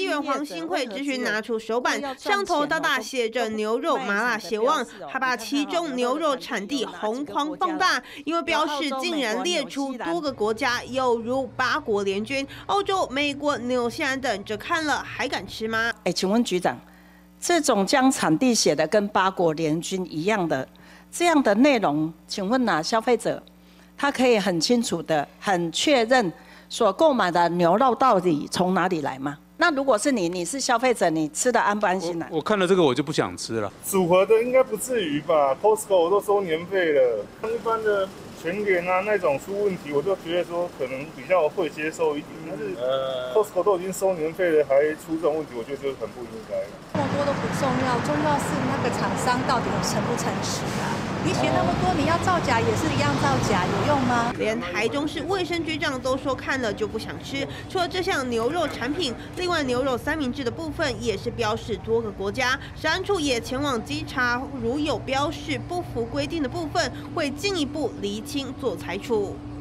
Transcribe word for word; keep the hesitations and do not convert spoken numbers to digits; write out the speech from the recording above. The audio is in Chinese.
员黄新慧咨询拿出手板，上头大大写着牛肉麻辣血旺，还把其中牛肉产地红框放大，因为标示竟然列出多个国家，有如八国联军、欧洲、美国、纽西兰等，这看了还敢吃吗？ 哎，请问局长，这种将产地写的跟八国联军一样的这样的内容，请问哪、啊、消费者他可以很清楚的、很确认所购买的牛肉到底从哪里来吗？那如果是你，你是消费者，你吃的安不安心呢、啊？ 我看了这个我就不想吃了。 组合的应该不至于吧 ？Costco 我都收年费了，一般的全联啊那种出问题，我就觉得说可能比较会接受一点。但是 Costco 都已经收年费了，还出这种问题，我觉得就很不应该了。 那么多都不重要，重要是那个厂商到底有诚不诚实啊？你写那么多，你要造假也是一样造假，有用吗？ 连台中市卫生局长都说看了就不想吃。除了这项牛肉产品，另外牛肉三明治的部分也是标示多个国家，食安处也前往稽查，如有标示不符规定的部分，会进一步厘清做裁处。